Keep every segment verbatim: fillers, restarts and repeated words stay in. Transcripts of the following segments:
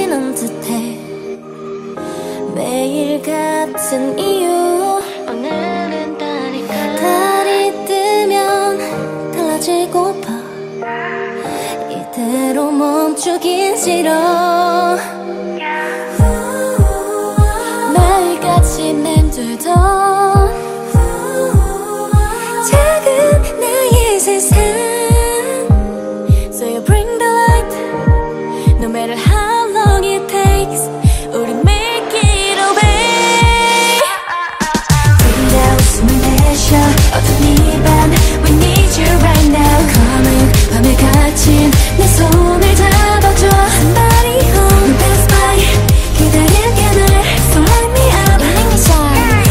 지난 듯해. 매일 같은 이유 오늘은 다를까. 달이 뜨면 달라지고파. 이대로 멈추긴 싫어. 매일같이 맴돌던 작은 나의 세상. So you bring the light no matter how long it takes. 우리 make it away. 우리가 웃음을 내쉬어 어두운 이 밤 We need you right now. 검은 밤에 갇힌 내 손을 잡아줘. Somebody home pass by. 기다릴게 널 So light me up. You make me shine.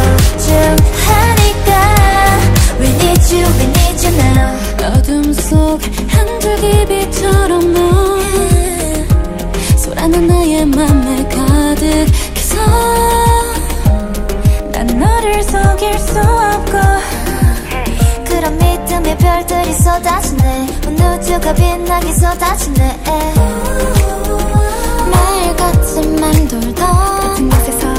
소중하니까 We need you, we need you now. 어둠 속 한 줄기 빛처럼 너 소란한 나의 맘에 가득해서 난 너를 속일 수 없고. 그런 믿음의 별들이 쏟아지네. 온 우주가 빛나게 쏟아지네. 매일 같은 맘돌던 같은 곳에서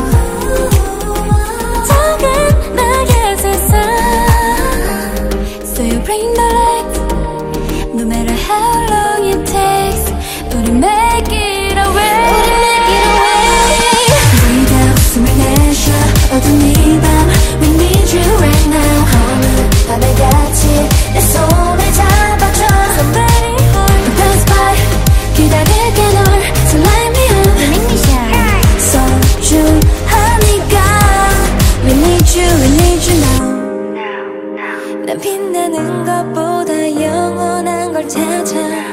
작은 나의 세상. So you bring the light no matter how long it takes. 우리 make it away. 우리 make it away. 우리가 웃음을 내쉬어 어두운 이 밤 We need you right now. 검은 밤에 갇힌 내 손을 잡아줘. Somebody hold me pass by. 기다릴게 널 So light me up. You make me shine. 소중하니까 We need you, we need you now. 난 빛나는 것보다 영원한 걸 찾아.